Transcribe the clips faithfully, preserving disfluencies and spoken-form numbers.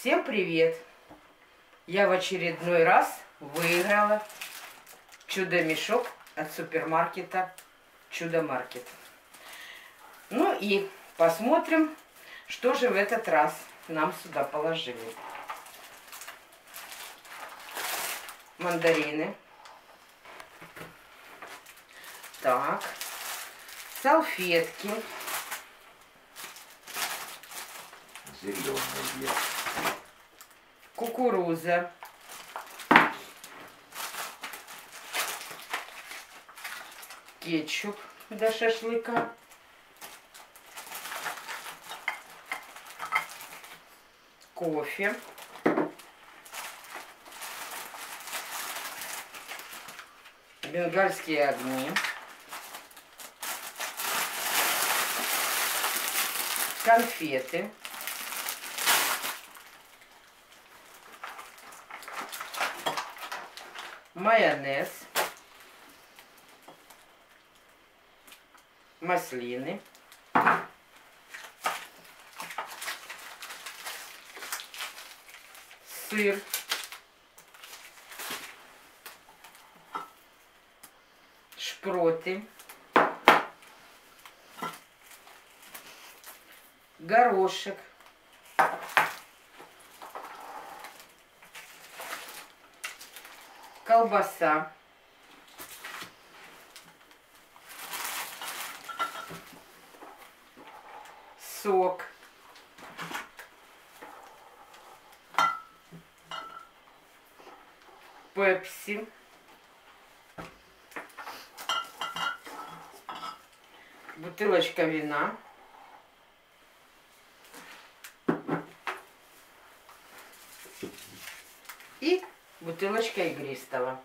Всем привет! Я в очередной раз выиграла чудо-мешок от супермаркета Чудо-маркет. Ну и посмотрим, что же в этот раз нам сюда положили. Мандарины. Так. Салфетки. Зеленые. Кукуруза. Кетчуп для шашлыка. Кофе. Бенгальские огни. Конфеты. Майонез. Маслины. Сыр. Шпроты. Горошек. Колбаса. Сок. Пепси. Бутылочка вина. И бутылочка игристого.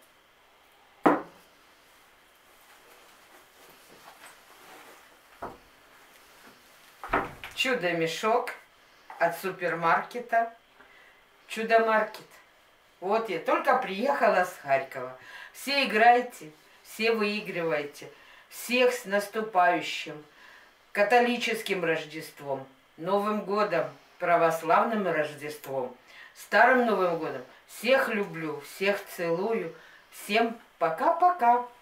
Чудо-мешок от супермаркета Чудо-маркет. Вот я только приехала с Харькова. Все играете, все выигрываете. Всех с наступающим католическим Рождеством, Новым годом, православным Рождеством, Старым Новым годом. Всех люблю, всех целую. Всем пока-пока.